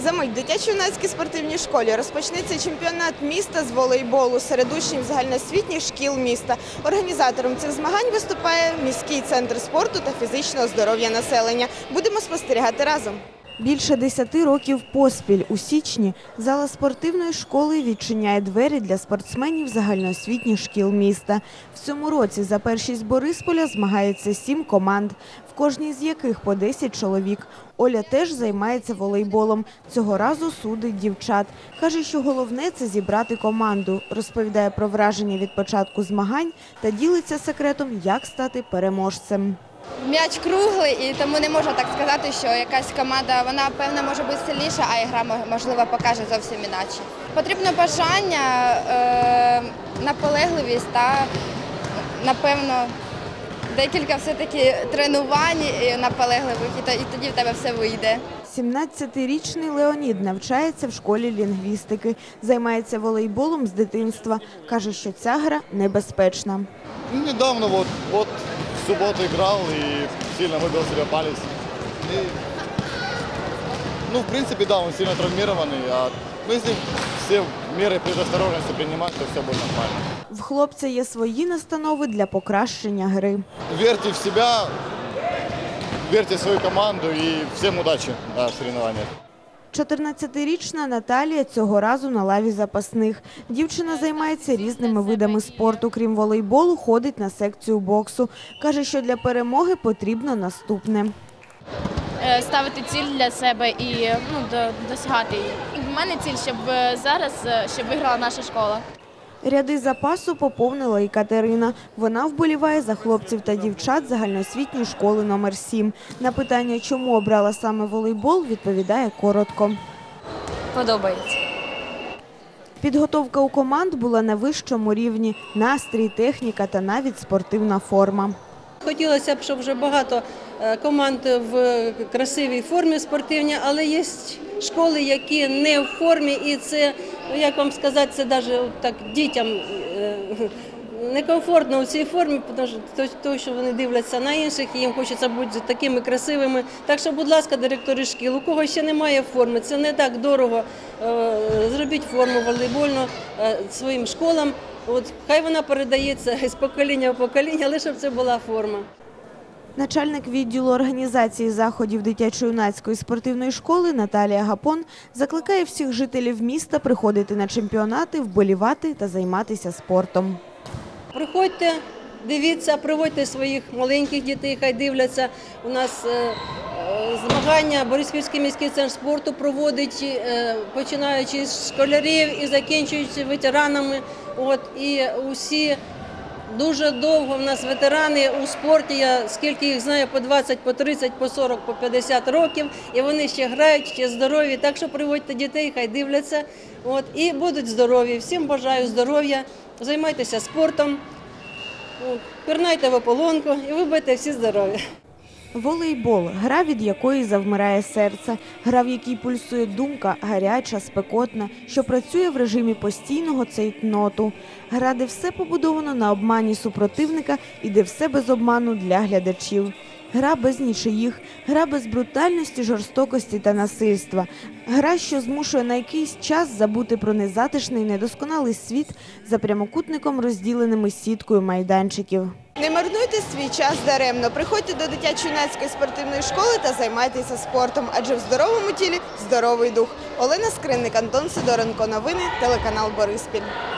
Замить в дитячо-юнацькій спортивній школі розпочнеться чемпіонат міста з волейболу серед учнів загальноосвітніх шкіл міста. Організатором цих змагань виступає міський центр спорту та фізичного здоров'я населення. Будемо спостерігати разом. Більше 10 років поспіль у січні зала спортивної школи відчиняє двері для спортсменів загальноосвітніх шкіл міста. В цьому році за першість Борисполя змагається 7 команд, в кожній з яких по 10 чоловік. Оля теж займається волейболом. Цього разу судить дівчат. Каже, що головне – це зібрати команду. Розповідає про враження від початку змагань та ділиться секретом, як стати переможцем. М'яч круглий, і тому не можу так сказати, що якась команда, вона, певно, може бути сильніша, а гра, можливо, покаже зовсім іначе. Потрібно бажання, наполегливість та, напевно, декілька все-таки тренувань наполегливих, і тоді в тебе все вийде. 17-річний Леонід навчається в школі лінгвістики. Займається волейболом з дитинства. Каже, що ця гра небезпечна. Недавно в субботу играл и сильно выбил себе палец. В принципе, да, он сильно травмированный. Если все меры предосторожности принимать, то все будет нормально. В хлопця є свої настанови для покращення гри. Верьте в себя, верьте в свою команду и всем удачи на соревнованиях. 14-річна Наталія цього разу на лаві запасних. Дівчина займається різними видами спорту. Крім волейболу, ходить на секцію боксу. Каже, що для перемоги потрібно наступне. Ставити ціль для себе і досягати її. У мене ціль, щоб зараз виграла наша школа. Ряди запасу поповнила і Катерина. Вона вболіває за хлопців та дівчат загальноосвітньої школи номер 7. На питання, чому обрала саме волейбол, відповідає коротко. Подобається. Підготовка у команд була на вищому рівні. Настрій, техніка та навіть спортивна форма. Хотілося б, щоб вже багато команд в красивій формі спортивній, але є школи, які не в формі, і це, як вам сказати, це навіть так дітям некомфортно у цій формі, тому що вони дивляться на інших і їм хочеться бути такими красивими. Так що, будь ласка, директори шкіл, у кого ще немає форми, це не так дорого, зробіть форму волейбольну своїм школам. Хай вона передається з покоління в покоління, але щоб це була форма. Начальник відділу організації заходів дитячо-юнацької спортивної школи Наталія Гапон закликає всіх жителів міста приходити на чемпіонати, вболівати та займатися спортом. Приходьте, дивіться, приводьте своїх маленьких дітей, хай дивляться. У нас змагання Бориспільський міський центр спорту проводить, починаючи з школярів і закінчуючи ветеранами. І усі дуже довго в нас ветерани у спорті, я скільки їх знаю, по 20, по 30, по 40, по 50 років, і вони ще грають, ще здорові, так що приводьте дітей, хай дивляться, і будуть здорові. Всім бажаю здоров'я, займайтеся спортом, пірнайте в ополонку і ви будете всі здорові. Волейбол – гра, від якої завмирає серце. Гра, в якій пульсує думка, гаряча, спекотна, що працює в режимі постійного цейтноту. Гра, де все побудовано на обмані супротивника і де все без обману для глядачів. Гра без нічиїх, гра без брутальності, жорстокості та насильства. Гра, що змушує на якийсь час забути про незатишний, недосконалий світ за прямокутником, розділеними сіткою майданчиків. Не марнуйте свій час даремно. Приходьте до дитячо-юнацької спортивної школи та займайтеся спортом, адже в здоровому тілі – здоровий дух. Олена Скринник, Антон Сидоренко. Новини, телеканал Бориспіль.